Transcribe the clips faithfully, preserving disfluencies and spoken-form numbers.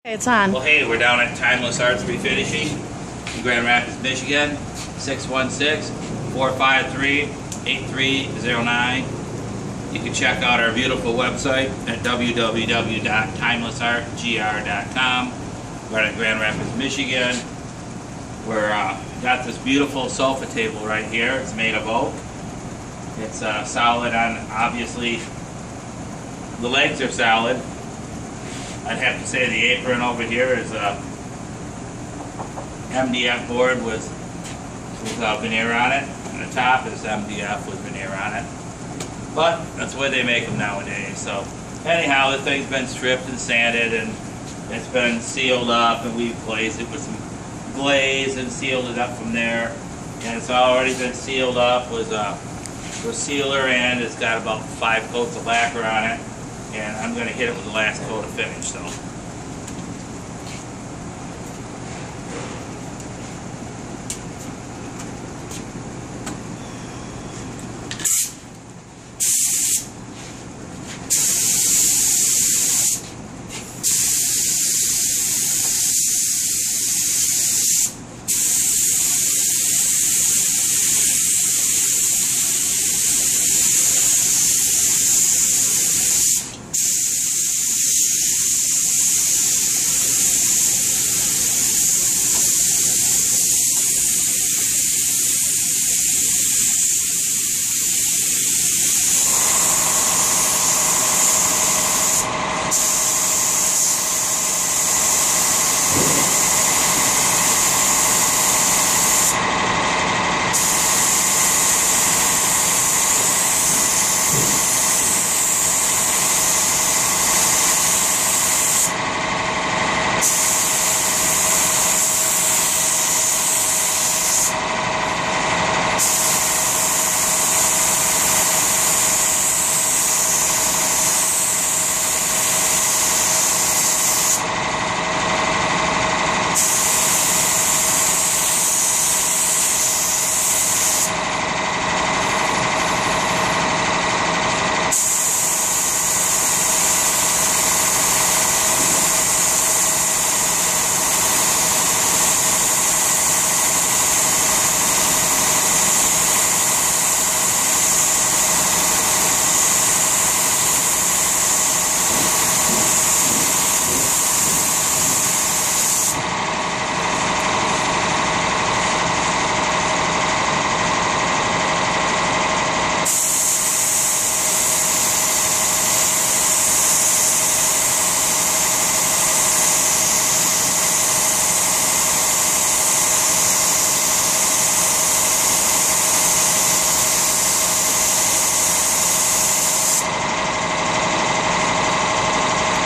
It's on. Well, hey, we're down at Timeless Arts Refinishing in Grand Rapids, Michigan. six one six, four five three, eight three zero nine. You can check out our beautiful website at w w w dot timeless art g r dot com. We're in Grand Rapids, Michigan. We're uh, got this beautiful sofa table right here. It's made of oak. It's uh, solid on, obviously, the legs are solid. I'd have to say the apron over here is a M D F board with, with uh, veneer on it, and the top is M D F with veneer on it. But that's the way they make them nowadays. So anyhow, the thing's been stripped and sanded, and it's been sealed up, and we've glazed it with some glaze and sealed it up from there. And it's already been sealed up with a, with a sealer, and it's got about five coats of lacquer on it. And I'm going to hit it with the last coat of finish. So.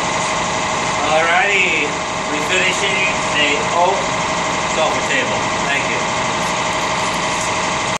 Alrighty, refinishing a oak sofa table.